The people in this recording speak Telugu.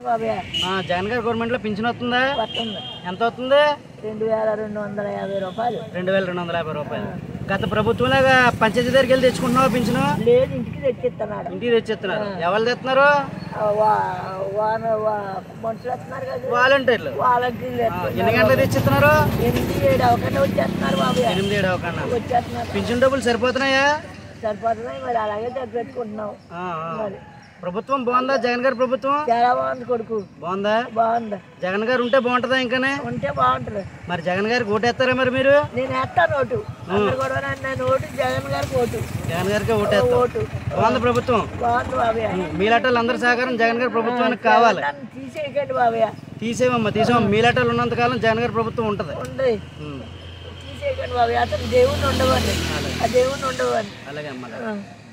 జగన్ గారి గవర్నమెంట్ లో పింఛన్ వస్తుందా? వస్తుంది. ఎంత వస్తుంది? 2250 రూపాయలు. 2250 రూపాయలు. గత ప్రభుత్వంలాగా పంచాయతీ దగ్గరికి వెళ్ళి తెచ్చుకుంటున్నావా పింఛను? లేదు, ఇంటికి తెచ్చిస్తున్నారు. ఇంటికి తెచ్చిస్తున్నారు. ఎవరు తెస్తున్నారు? మనుషులు వస్తున్నారు కదా, వాలంటీర్లు. ఎన్ని గంటలకు తెచ్చిస్తున్నారు? 8-7 అవకన్నా వచ్చేస్తున్నారు బాబు. 8-7 అవకన్నా వచ్చేస్తున్నారు. పింఛన్ డబ్బులు సరిపోతున్నాయా? సరిపోతున్నాయి, మరి అలాగే సరిపెట్టుకుంటున్నాం. మరి ప్రభుత్వం బాగుందా? జగన్ గారి ప్రభుత్వం చాలా బాగుంది కొడుకు. బాగుందా? బాగుంది. జగన్ గారు ఉంటే బాగుంటుందా? ఇంకానే ఉంటే బాగుంటుంది. మరి జగన్ గారికి ఓటేస్తారా? మరి మీరు? నేను వేస్తాను ఓటు. కూడా నేను ఓటు జగన్ గారికి ఓటు. జగన్ గారికి ఓటేస్తా. ఓటు బాగుంది ప్రభుత్వం. బాగుంది బాబయ్య. మీలాటలు అందరి సహకారం జగన్ గారి ప్రభుత్వానికి కావాలి. తీసేయకండి బాబయ్య. తీసేవమ్మా, తీసేవమ్మా. మీలాటలు ఉన్నంత కాలం జగన్ గారి ప్రభుత్వం ఉంటది. తీసేయకండి బాబయ్య. అతను దేవుణ్ణి ఉండవండి, ఆ దేవుణ్ణి ఉండవండి. అలాగే అమ్మా.